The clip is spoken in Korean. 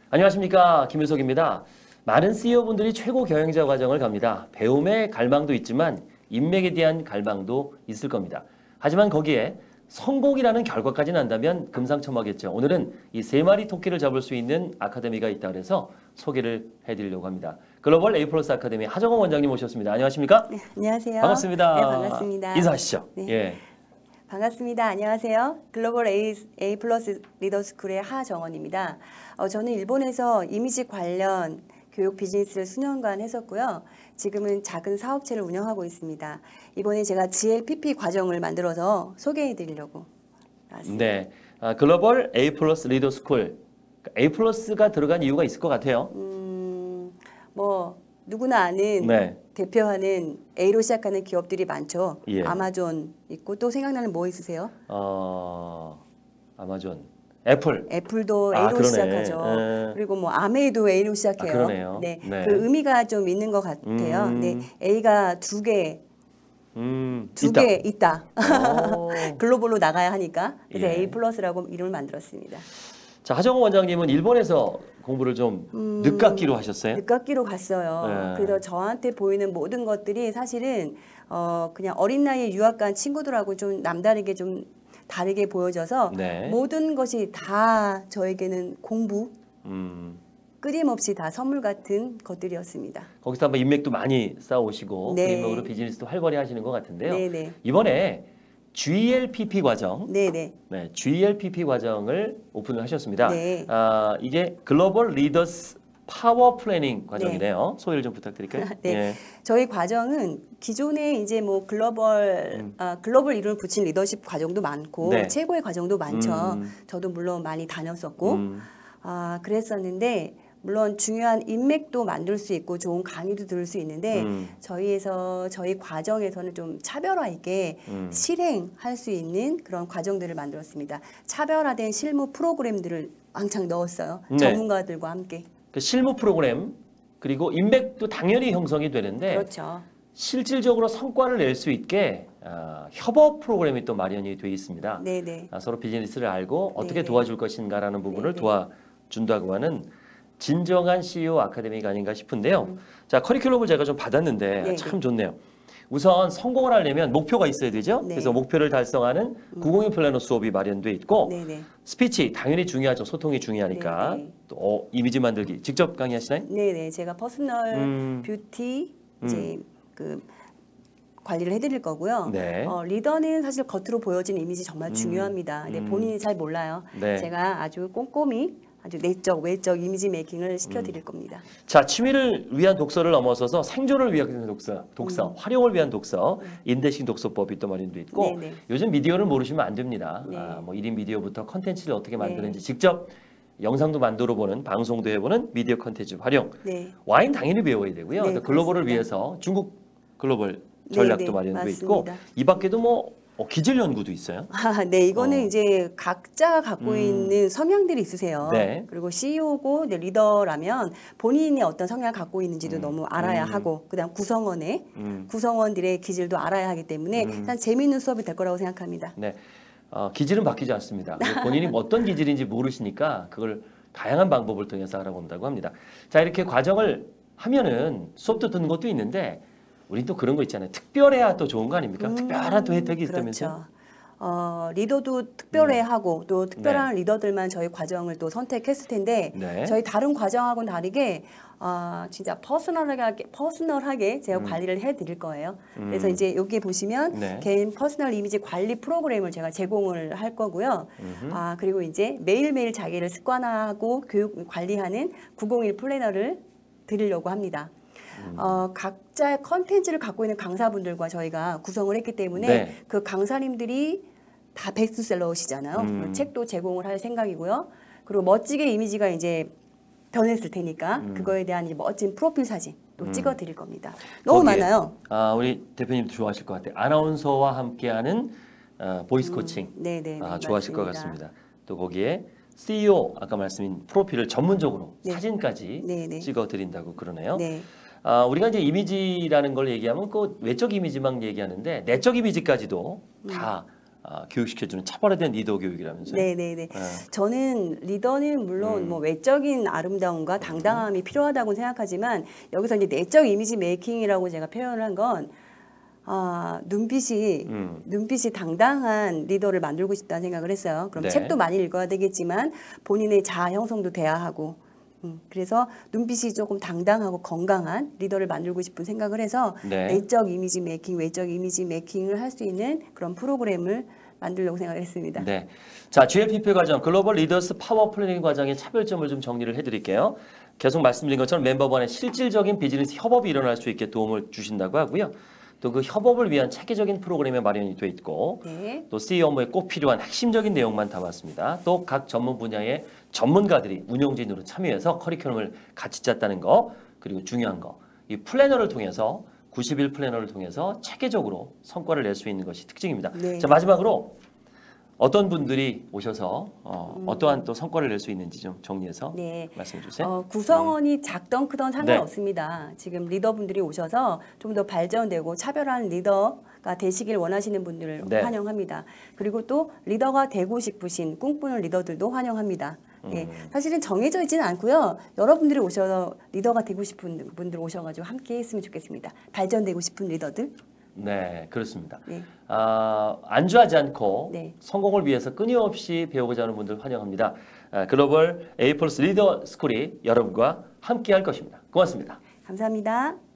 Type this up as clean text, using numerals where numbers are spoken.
안녕하십니까, 김윤석입니다. 많은 CEO분들이 최고 경영자 과정을 갑니다. 배움의 갈망도 있지만 인맥에 대한 갈망도 있을 겁니다. 하지만 거기에 성공이라는 결과까지 난다면 금상첨화겠죠. 오늘은 이 세 마리 토끼를 잡을 수 있는 아카데미가 있다 그래서 소개를 해드리려고 합니다. 글로벌 A+ 아카데미 하정원 원장님 모셨습니다. 안녕하십니까? 네, 안녕하세요. 반갑습니다. 네, 반갑습니다. 인사하시죠. 네. 예. 반갑습니다. 안녕하세요. 글로벌 A+ 리더스쿨의 하정원입니다. 저는 일본에서 이미지 관련 교육 비즈니스를 수년간 했었고요. 지금은 작은 사업체를 운영하고 있습니다. 이번에 제가 GLPP 과정을 만들어서 소개해 드리려고 나왔습니다. 네. 글로벌 A+ 리더스쿨. A+가 들어간 이유가 있을 것 같아요. 뭐 누구나 아는 네. 대표하는 A로 시작하는 기업들이 많죠. 예. 아마존 있고 또 생각나는 뭐 있으세요? 아마존, 애플. 애플도 아, A로 그러네. 시작하죠. 그리고 뭐 아메이도 A로 시작해요. 그러네요. 네, 네. 그 의미가 좀 있는 것 같아요. 네, A가 두 개 있다. 오. 글로벌로 나가야 하니까 그래서 예. A+라고 이름을 만들었습니다. 자, 하정우 원장님은 일본에서 공부를 좀 늦깎이로 하셨어요? 늦깎이로 갔어요. 네. 그래서 저한테 보이는 모든 것들이 사실은 그냥 어린 나이에 유학 간 친구들하고 좀 남다르게 좀 다르게 보여져서 네. 모든 것이 다 저에게는 공부, 끊임없이 다 선물 같은 것들이었습니다. 거기서 한번 인맥도 많이 쌓아오시고 네. 그 인맥으로 비즈니스도 활발히 하시는 것 같은데요. 네네. 이번에 GLPP 과정, 네네. 네, GLPP 과정을 오픈을 하셨습니다. 네. 이게 글로벌 리더스 파워 플래닝 과정이네요. 소개를 좀 부탁드릴까요? 네. 예. 저희 과정은 기존에 이제 뭐 글로벌 이름을 붙인 리더십 과정도 많고 네. 최고의 과정도 많죠. 저도 물론 많이 다녔었고 그랬었는데 물론 중요한 인맥도 만들 수 있고 좋은 강의도 들을 수 있는데 저희 과정에서는 좀 차별화 있게 실행할 수 있는 그런 과정들을 만들었습니다. 차별화된 실무 프로그램들을 왕창 넣었어요. 네. 전문가들과 함께. 그 실무 프로그램 그리고 인맥도 당연히 형성이 되는데 그렇죠. 실질적으로 성과를 낼 수 있게 협업 프로그램이 또 마련이 되어 있습니다. 네네. 서로 비즈니스를 알고 어떻게 네네. 도와줄 것인가라는 부분을 네네. 도와준다고 하는 진정한 CEO 아카데미가 아닌가 싶은데요. 자, 커리큘럼을 제가 좀 받았는데 네네. 참 좋네요. 우선 성공을 하려면 목표가 있어야 되죠. 네. 그래서 목표를 달성하는 901 플래너 수업이 마련돼 있고 네네. 스피치 당연히 중요하죠. 소통이 중요하니까. 네네. 또 이미지 만들기 직접 강의하시나요? 네네. 제가 퍼스널 뷰티 이제 그 관리를 해드릴 거고요. 네. 리더는 사실 겉으로 보여지는 이미지 정말 중요합니다. 근데 본인이 잘 몰라요. 네. 제가 아주 꼼꼼히 아주 내적, 외적 이미지 메이킹을 시켜드릴 겁니다. 자, 취미를 위한 독서를 넘어서서 생존을 위한 독서, 활용을 위한 독서, 인대식 독서법이 또 마련돼 있고 네네. 요즘 미디어를 모르시면 안 됩니다. 네. 뭐 1인 미디어부터 컨텐츠를 어떻게 만드는지 직접 영상도 만들어 보는, 방송도 해보는 미디어 컨텐츠 활용. 네. 와인 당연히 배워야 되고요. 네, 또 글로벌을 그렇습니다. 위해서 중국 글로벌 전략도 네, 마련돼 있고 맞습니다. 이 밖에도 뭐 기질 연구도 있어요. 네, 이거는 이제 각자 갖고 있는 성향들이 있으세요. 네. 그리고 CEO고 리더라면 본인이 어떤 성향을 갖고 있는지도 너무 알아야 하고, 그다음 구성원들의 기질도 알아야 하기 때문에 일단 재미있는 수업이 될 거라고 생각합니다. 네. 기질은 바뀌지 않습니다. 본인이 어떤 기질인지 모르시니까 그걸 다양한 방법을 통해서 알아본다고 합니다. 자, 이렇게 과정을 하면은 수업도 듣는 것도 있는데 우리 또 그런 거 있잖아요. 특별해야 또 좋은 거 아닙니까? 특별한 또 혜택이 있다면서요? 그렇죠. 리더도 특별해 하고 또 특별한 리더들만 저희 과정을 또 선택했을 텐데 네. 저희 다른 과정하고는 다르게 진짜 퍼스널하게 제가 관리를 해드릴 거예요. 그래서 이제 여기 보시면 네. 개인 퍼스널 이미지 관리 프로그램을 제가 제공을 할 거고요. 그리고 이제 매일매일 자기를 습관화하고 교육 관리하는 901 플래너를 드리려고 합니다. 각자의 컨텐츠를 갖고 있는 강사분들과 저희가 구성을 했기 때문에 네. 그 강사님들이 다 베스트셀러시잖아요. 책도 제공을 할 생각이고요. 그리고 멋지게 이미지가 이제 변했을 테니까 그거에 대한 이제 멋진 프로필 사진 또 찍어 드릴 겁니다. 너무 거기에, 많아요. 우리 대표님도 좋아하실 것 같아요. 아나운서와 함께하는 보이스 코칭. 네네. 좋아하실 것 같습니다. 또 거기에 CEO 아까 말씀인 프로필을 전문적으로 네. 사진까지 네네. 찍어 드린다고 그러네요. 네. 우리가 이제 이미지라는 걸 얘기하면 그 외적 이미지만 얘기하는데 내적 이미지까지도 다 교육시켜주는 차별화된 리더 교육이라면서요? 네네네. 저는 리더는 물론 뭐 외적인 아름다움과 당당함이 필요하다고 생각하지만 여기서 이제 내적 이미지 메이킹이라고 제가 표현을 한 건 눈빛이 당당한 리더를 만들고 싶다는 생각을 했어요. 그럼 네. 책도 많이 읽어야 되겠지만 본인의 자아 형성도 돼야 하고 그래서 눈빛이 조금 당당하고 건강한 리더를 만들고 싶은 생각을 해서 네. 내적 이미지 메이킹, 외적 이미지 메이킹을 할 수 있는 그런 프로그램을 만들려고 생각을 했습니다. 네. 자, GLPP 과정, 글로벌 리더스 파워 플래닝 과정의 차별점을 좀 정리를 해드릴게요. 계속 말씀드린 것처럼 멤버 간의 실질적인 비즈니스 협업이 일어날 수 있게 도움을 주신다고 하고요. 또 그 협업을 위한 체계적인 프로그램이 마련이 돼 있고 네. 또 CEO 업무에 꼭 필요한 핵심적인 내용만 담았습니다. 또 각 전문 분야의 전문가들이 운영진으로 참여해서 커리큘럼을 같이 짰다는 거, 그리고 중요한 거, 이 플래너를 통해서 90일 플래너를 통해서 체계적으로 성과를 낼 수 있는 것이 특징입니다. 네. 자, 마지막으로 어떤 분들이 오셔서 어떠한 또 성과를 낼 수 있는지 좀 정리해서 네. 말씀해 주세요. 구성원이 작던 크던 상관없습니다. 지금 리더분들이 오셔서 좀 더 발전되고 차별화한 리더가 되시길 원하시는 분들을 네. 환영합니다. 그리고 또 리더가 되고 싶으신 꿈꾸는 리더들도 환영합니다. 예, 사실은 정해져 있지는 않고요. 여러분들이 오셔서 리더가 되고 싶은 분들 오셔가지고 함께 했으면 좋겠습니다. 발전되고 싶은 리더들. 네, 그렇습니다. 네. 안주하지 않고 네. 성공을 위해서 끊임없이 배우고자 하는 분들 환영합니다. 글로벌 A 플러스 리더 스쿨이 여러분과 함께 할 것입니다. 고맙습니다. 감사합니다.